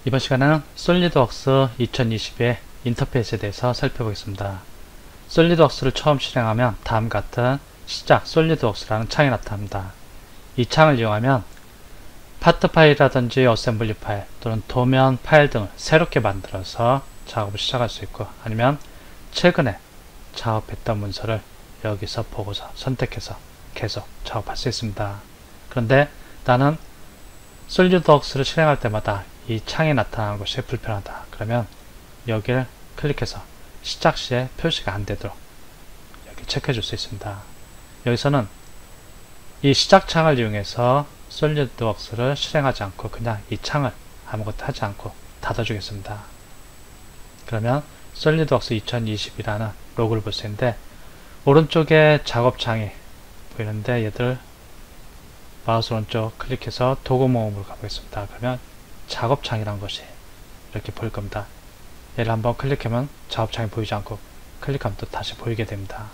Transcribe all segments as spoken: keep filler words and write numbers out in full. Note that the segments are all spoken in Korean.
이번 시간은 솔리드웍스 이천이십의 인터페이스에 대해서 살펴보겠습니다. 솔리드웍스를 처음 실행하면 다음 같은 시작 솔리드웍스라는 창이 나타납니다. 이 창을 이용하면 파트 파일이라든지 어셈블리 파일 또는 도면 파일 등을 새롭게 만들어서 작업을 시작할 수 있고, 아니면 최근에 작업했던 문서를 여기서 보고서 선택해서 계속 작업할 수 있습니다. 그런데 나는 솔리드웍스를 실행할 때마다 이 창이 나타나는 것이 불편하다. 그러면 여기를 클릭해서 시작 시에 표시가 안 되도록 여기 체크해 줄 수 있습니다. 여기서는 이 시작 창을 이용해서 솔리드웍스를 실행하지 않고 그냥 이 창을 아무것도 하지 않고 닫아주겠습니다. 그러면 솔리드웍스 이천이십이라는 로고를 볼 수 있는데, 오른쪽에 작업창이 보이는데 얘들 마우스 오른쪽 클릭해서 도구 모음으로 가보겠습니다. 그러면 작업창이란 것이 이렇게 보일 겁니다. 얘를 한번 클릭하면 작업창이 보이지 않고 클릭하면 또 다시 보이게 됩니다.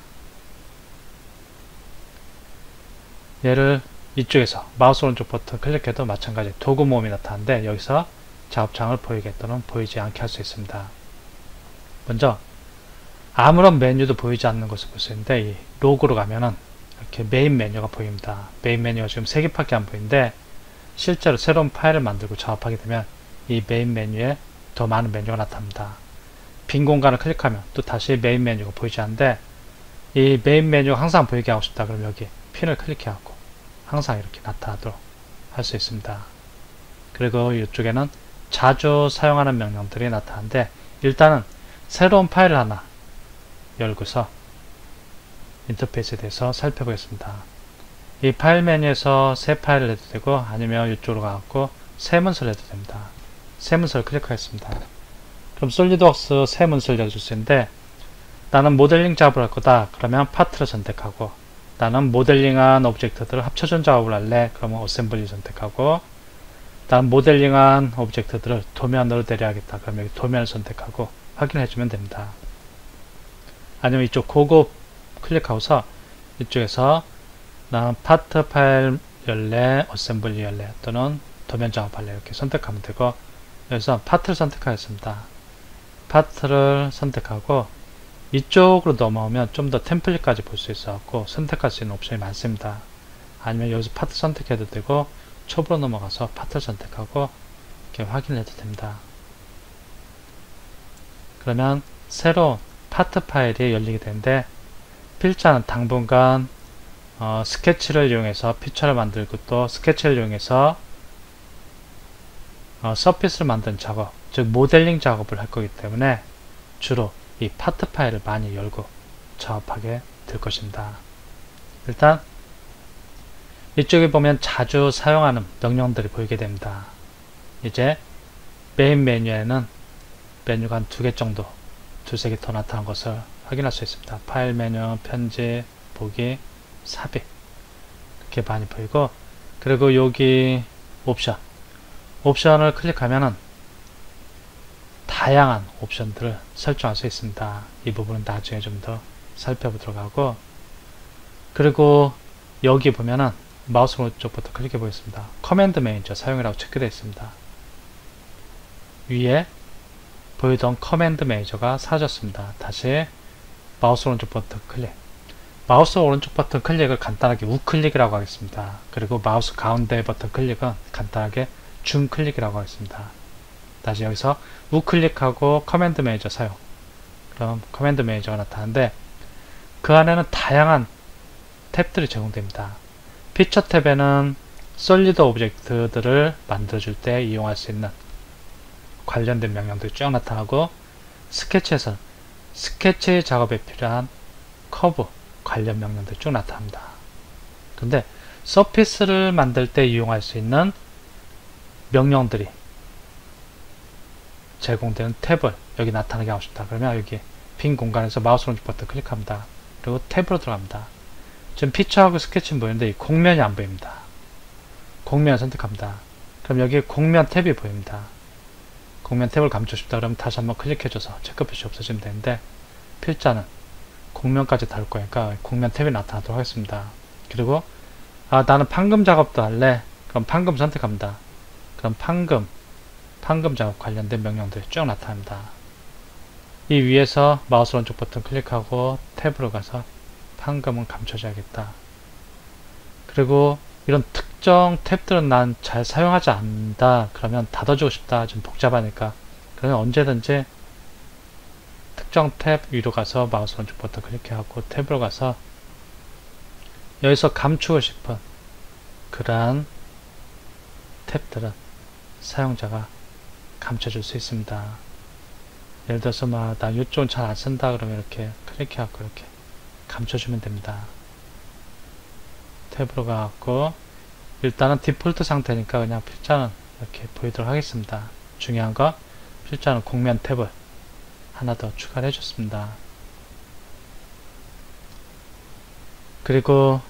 얘를 이쪽에서 마우스 오른쪽 버튼 클릭해도 마찬가지 도구 모음이 나타나는데, 여기서 작업창을 보이게 또는 보이지 않게 할 수 있습니다. 먼저 아무런 메뉴도 보이지 않는 것을 볼 수 있는데, 이 로고로 가면은 이렇게 메인 메뉴가 보입니다. 메인 메뉴가 지금 세 개밖에 안 보이는데, 실제로 새로운 파일을 만들고 작업하게 되면 이 메인 메뉴에 더 많은 메뉴가 나타납니다. 빈 공간을 클릭하면 또 다시 메인 메뉴가 보이지 않는데, 이 메인 메뉴가 항상 보이게 하고 싶다 그러면 여기 핀을 클릭해갖고 항상 이렇게 나타나도록 할 수 있습니다. 그리고 이쪽에는 자주 사용하는 명령들이 나타나는데, 일단은 새로운 파일을 하나 열고서 인터페이스에 대해서 살펴보겠습니다. 이 파일 메뉴에서 새 파일을 해도 되고, 아니면 이쪽으로 가갖고 새 문서를 해도 됩니다. 새 문서를 클릭하겠습니다. 그럼 솔리드웍스 새 문서를 열어줄 수 있는데, 나는 모델링 작업을 할 거다 그러면 파트를 선택하고, 나는 모델링한 오브젝트들을 합쳐준 작업을 할래 그러면 어셈블리 선택하고, 나는 모델링한 오브젝트들을 도면으로 내려야겠다 그러면 여기 도면을 선택하고 확인해주면 됩니다. 아니면 이쪽 고급 클릭하고서 이쪽에서 나는 파트 파일 열래, 어셈블리 열래 또는 도면 작업할래 이렇게 선택하면 되고, 여기서 파트를 선택하겠습니다. 파트를 선택하고 이쪽으로 넘어오면 좀 더 템플릿까지 볼 수 있어갖고 선택할 수 있는 옵션이 많습니다. 아니면 여기서 파트 선택해도 되고, 촉으로 넘어가서 파트를 선택하고 이렇게 확인해도 됩니다. 그러면 새로운 파트 파일이 열리게 되는데, 필자는 당분간 어, 스케치를 이용해서 피처를 만들고 또 스케치를 이용해서 어, 서피스를 만드는 작업, 즉 모델링 작업을 할 거기 때문에 주로 이 파트 파일을 많이 열고 작업하게 될 것입니다. 일단 이쪽에 보면 자주 사용하는 명령들이 보이게 됩니다. 이제 메인 메뉴에는 메뉴가 한 두 개 정도, 두세 개 더 나타난 것을 확인할 수 있습니다. 파일 메뉴, 편집, 보기, 삽입 이렇게 많이 보이고, 그리고 여기 옵션 옵션을 클릭하면은 다양한 옵션들을 설정할 수 있습니다. 이 부분은 나중에 좀 더 살펴보도록 하고, 그리고 여기 보면은 마우스 오른쪽부터 클릭해 보겠습니다. 커맨드 매니저 사용이라고 체크되어 있습니다. 위에 보이던 커맨드 매니저가 사라졌습니다. 다시 마우스 오른쪽 버튼 클릭, 마우스 오른쪽 버튼 클릭을 간단하게 우클릭이라고 하겠습니다. 그리고 마우스 가운데 버튼 클릭은 간단하게 줌 클릭이라고 하겠습니다. 다시 여기서 우클릭하고 커맨드 매니저 사용, 그럼 커맨드 매니저가 나타나는데, 그 안에는 다양한 탭들이 제공됩니다. 피처 탭에는 솔리드 오브젝트들을 만들어줄 때 이용할 수 있는 관련된 명령들이 쭉 나타나고, 스케치에서 스케치 작업에 필요한 커브 관련 명령들이 쭉 나타납니다. 근데 서피스를 만들 때 이용할 수 있는 명령들이 제공되는 탭을 여기 나타나게 하고 싶다 그러면 여기 빈 공간에서 마우스 오른쪽 버튼 클릭합니다. 그리고 탭으로 들어갑니다. 지금 피처하고 스케치는 보이는데 이 공면이 안 보입니다. 공면을 선택합니다. 그럼 여기 공면 탭이 보입니다. 공면 탭을 감추고 싶다 그러면 다시 한번 클릭해줘서 체크 표시 없어지면 되는데, 필자는 공면까지 다룰 거니까 공면 탭이 나타나도록 하겠습니다. 그리고 아 나는 판금 작업도 할래 그럼 판금 선택합니다. 그럼 판금 판금 작업 관련된 명령들이 쭉 나타납니다. 이 위에서 마우스 오른쪽 버튼 클릭하고 탭으로 가서 판금은 감춰줘야겠다. 그리고 이런 특정 탭들은 난 잘 사용하지 않는다. 그러면 닫아주고 싶다. 좀 복잡하니까. 그러면 언제든지 특정 탭 위로 가서 마우스 오른쪽 버튼 클릭하고 탭으로 가서 여기서 감추고 싶은 그러한 탭들은 사용자가 감춰줄 수 있습니다. 예를 들어서 막 나 이쪽은 잘 안 쓴다 그러면 이렇게 클릭해갖고 이렇게 감춰주면 됩니다. 탭으로 가갖고 일단은 디폴트 상태니까 그냥 필자는 이렇게 보이도록 하겠습니다. 중요한 거 필자는 곡면 탭을 하나 더 추가를 해줬습니다. 그리고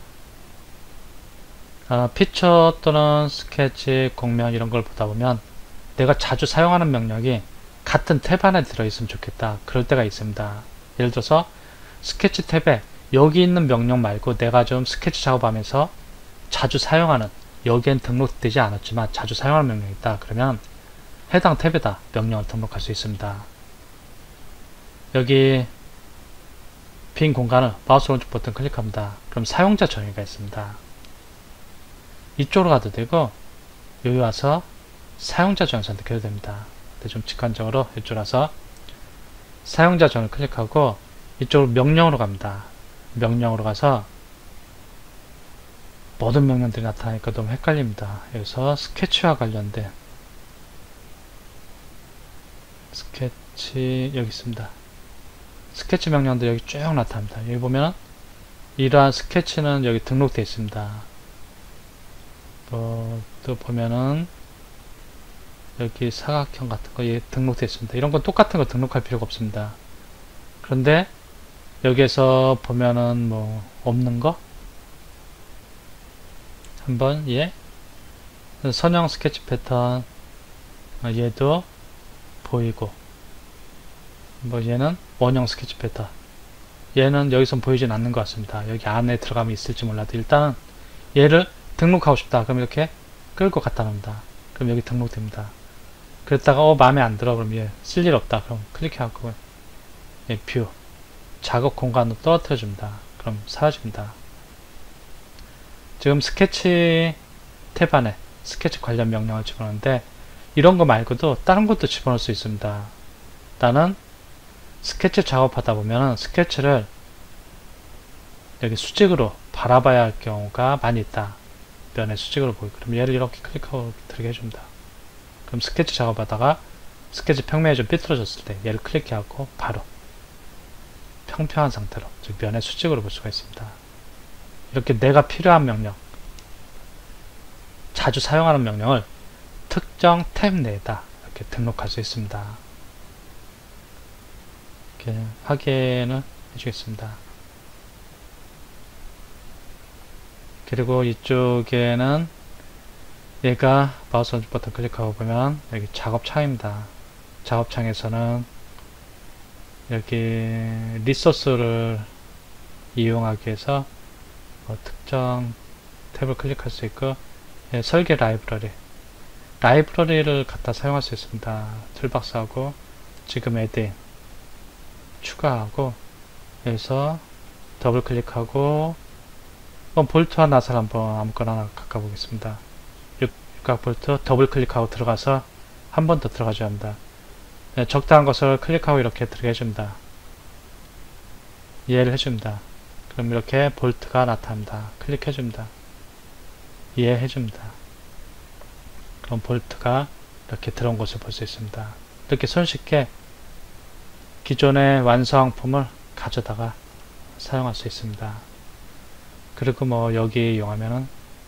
어, 피처 또는 스케치, 곡면 이런 걸 보다 보면 내가 자주 사용하는 명령이 같은 탭 안에 들어있으면 좋겠다. 그럴 때가 있습니다. 예를 들어서 스케치 탭에 여기 있는 명령 말고 내가 좀 스케치 작업하면서 자주 사용하는, 여기엔 등록되지 않았지만 자주 사용하는 명령이 있다. 그러면 해당 탭에다 명령을 등록할 수 있습니다. 여기 빈 공간을 마우스 오른쪽 버튼 클릭합니다. 그럼 사용자 정의가 있습니다. 이쪽으로 가도 되고 여기 와서 사용자 정의 선택해도 됩니다. 근데 좀 직관적으로 이쪽으로 와서 사용자 정의를 클릭하고 이쪽으로 명령으로 갑니다. 명령으로 가서 모든 명령들이 나타나니까 너무 헷갈립니다. 여기서 스케치와 관련된 스케치 여기 있습니다. 스케치 명령들 여기 쭉 나타납니다. 여기 보면 이러한 스케치는 여기 등록되어 있습니다. 어, 또 보면은 여기 사각형 같은 거 예, 등록되어 있습니다. 이런 건 똑같은 거 등록할 필요가 없습니다. 그런데 여기에서 보면은 뭐 없는 거 한번 예 선형 스케치 패턴 얘도 보이고 뭐 얘는 원형 스케치 패턴 얘는 여기선 보이진 않는 것 같습니다. 여기 안에 들어가면 있을지 몰라도 일단은 얘를 등록하고 싶다. 그럼 이렇게 끌고 갖다 놉니다. 그럼 여기 등록됩니다. 그랬다가 어 마음에 안 들어. 그럼 얘 쓸 일 없다. 그럼 클릭해갖고 예, 뷰 작업 공간으로 떨어뜨려 줍니다. 그럼 사라집니다. 지금 스케치 탭 안에 스케치 관련 명령을 집어넣는데 이런 거 말고도 다른 것도 집어넣을 수 있습니다. 나는 스케치 작업하다 보면 스케치를 여기 수직으로 바라봐야 할 경우가 많이 있다. 면에 수직으로 보이고 그럼 얘를 이렇게 클릭하고 들게 해줍니다. 그럼 스케치 작업하다가 스케치 평면이 좀 삐뚤어졌을 때 얘를 클릭해갖고 바로 평평한 상태로 즉 면에 수직으로 볼 수가 있습니다. 이렇게 내가 필요한 명령, 자주 사용하는 명령을 특정 탭 내에다 이렇게 등록할 수 있습니다. 이렇게 확인을 해주겠습니다. 그리고 이쪽에는 얘가 마우스 오른쪽 버튼 클릭하고 보면 여기 작업창입니다. 작업창에서는 여기 리소스를 이용하기 위해서 뭐 특정 탭을 클릭할 수 있고 예, 설계 라이브러리 라이브러리를 갖다 사용할 수 있습니다. 툴박스하고 지금 에드인 추가하고 여기서 더블 클릭하고 한번 볼트와 낫을 한번 아무거나 하나 갖다 보겠습니다. 육각 볼트 더블 클릭하고 들어가서 한 번 더 들어가줘야 합니다. 네, 적당한 것을 클릭하고 이렇게 들어게 해줍니다. 이해를 해줍니다. 그럼 이렇게 볼트가 나타납니다. 클릭해줍니다. 이해해줍니다. 그럼 볼트가 이렇게 들어온 것을 볼 수 있습니다. 이렇게 손쉽게 기존의 완성품을 가져다가 사용할 수 있습니다. 그리고 뭐 여기 이용하면은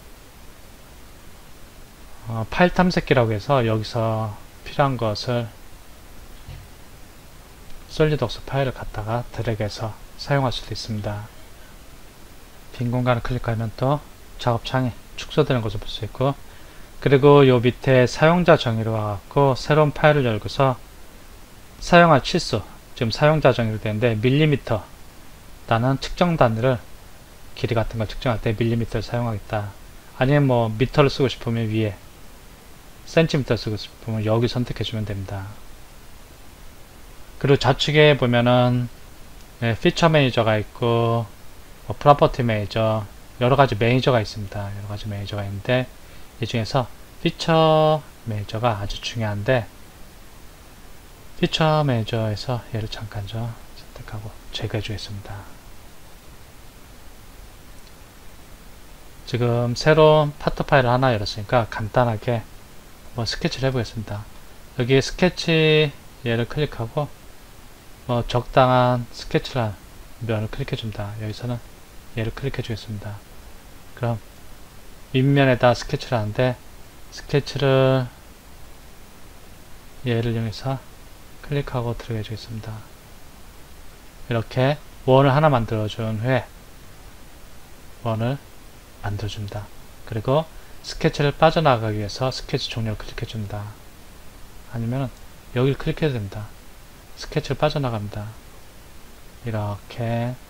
어, 파일 탐색기라고 해서 여기서 필요한 것을 솔리드웍스 파일을 갖다가 드래그해서 사용할 수도 있습니다. 빈 공간을 클릭하면 또 작업창에 축소되는 것을 볼 수 있고 그리고 요 밑에 사용자 정의로 와갖고 새로운 파일을 열고서 사용할 치수 지금 사용자 정의로 되는데 밀리미터 라는 측정 단위를 길이 같은 걸 측정할 때 밀리미터를 사용하겠다. 아니면 뭐 미터를 쓰고 싶으면 위에 센티미터 쓰고 싶으면 여기 선택해 주면 됩니다. 그리고 좌측에 보면은 네, 피처 매니저가 있고 뭐 프로퍼티 매니저 여러가지 매니저가 있습니다. 여러가지 매니저가 있는데 이 중에서 피처 매니저가 아주 중요한데 피처 매니저에서 얘를 잠깐 좀 선택하고 제거해 주겠습니다. 지금 새로운 파트 파일을 하나 열었으니까 간단하게 뭐 스케치를 해보겠습니다. 여기 스케치 얘를 클릭하고 뭐 적당한 스케치란 면을 클릭해 줍니다. 여기서는 얘를 클릭해 주겠습니다. 그럼 윗면에다 스케치를 하는데 스케치를 얘를 이용해서 클릭하고 들어가 주겠습니다. 이렇게 원을 하나 만들어 준 후에 원을 만들어 줍니다. 그리고 스케치를 빠져나가기 위해서 스케치 종료를 클릭해 줍니다. 아니면 여기를 클릭해도 됩니다. 스케치를 빠져나갑니다. 이렇게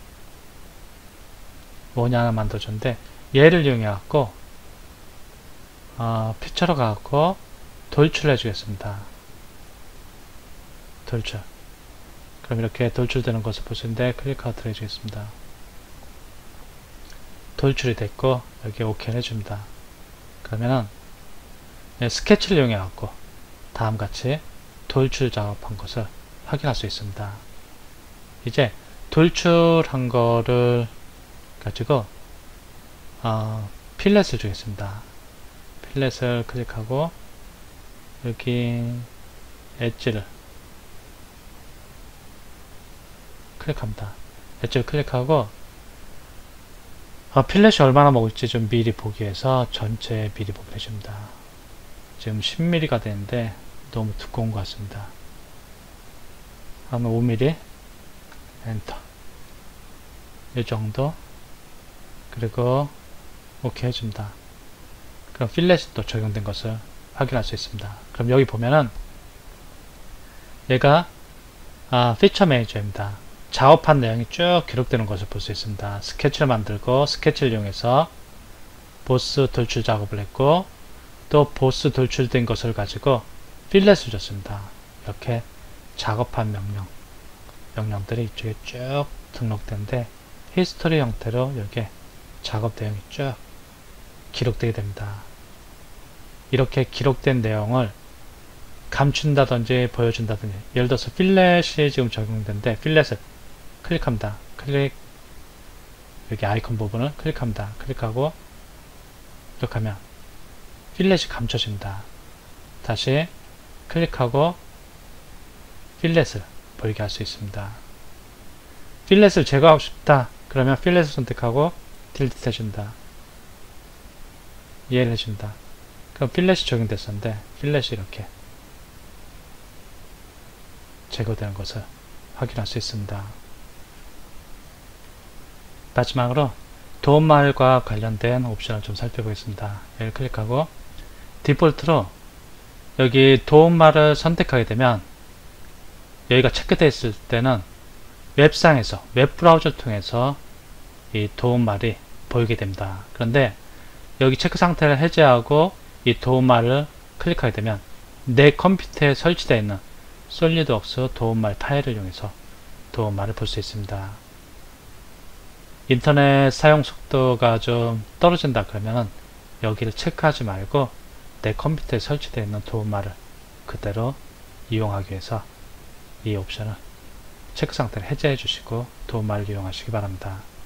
원이 하나 만들어 줬는데 얘를 이용해 갖고 어, 피처로 가갖고 돌출해 주겠습니다. 돌출. 그럼 이렇게 돌출되는 것을 보시는데 클릭하고 들어가 주겠습니다. 돌출이 됐고 여기 오케이 해줍니다. 그러면은 스케치를 이용해 갖고 다음같이 돌출 작업한 것을 확인할 수 있습니다. 이제 돌출한 거를 가지고 어, 필렛을 주겠습니다. 필렛을 클릭하고 여기 엣지를 클릭합니다. 엣지를 클릭하고 어, 필렛이 얼마나 먹을지 좀 미리 보기 위해서 전체 미리 보기를 해줍니다. 지금 십 밀리미터가 되는데 너무 두꺼운 것 같습니다. 한 오 밀리미터 엔터 이 정도 그리고 오케이 해줍니다. 그럼 필렛이 또 적용된 것을 확인할 수 있습니다. 그럼 여기 보면은 얘가 아, 피처 매니저입니다. 작업한 내용이 쭉 기록되는 것을 볼 수 있습니다. 스케치를 만들고 스케치를 이용해서 보스 돌출 작업을 했고 또 보스 돌출된 것을 가지고 필렛을 줬습니다. 이렇게 작업한 명령 명령들이 이쪽에 쭉 등록되는데 히스토리 형태로 여기에 작업 내용이 쭉 기록되게 됩니다. 이렇게 기록된 내용을 감춘다든지 보여준다든지 예를 들어서 필렛이 지금 적용되는데 필렛을 클릭합니다. 클릭 여기 아이콘 부분을 클릭합니다. 클릭하고 이렇게 하면 필렛이 감춰집니다. 다시 클릭하고 필렛을 보이게 할 수 있습니다. 필렛을 제거하고 싶다. 그러면 필렛을 선택하고 딜리트 해준다. 이해를 해준다. 그럼 필렛이 적용됐었는데 필렛이 이렇게 제거되는 것을 확인할 수 있습니다. 마지막으로 도움말과 관련된 옵션을 좀 살펴보겠습니다. 얘를 클릭하고 디폴트로 여기 도움말을 선택하게 되면 여기가 체크되어 있을 때는 웹상에서 웹브라우저를 통해서 이 도움말이 보이게 됩니다. 그런데 여기 체크 상태를 해제하고 이 도움말을 클릭하게 되면 내 컴퓨터에 설치되어 있는 솔리드웍스 도움말 파일을 이용해서 도움말을 볼 수 있습니다. 인터넷 사용 속도가 좀 떨어진다 그러면 여기를 체크하지 말고 내 컴퓨터에 설치되어 있는 도움말을 그대로 이용하기 위해서 이 옵션을 체크 상태를 해제해 주시고 도움말을 이용하시기 바랍니다.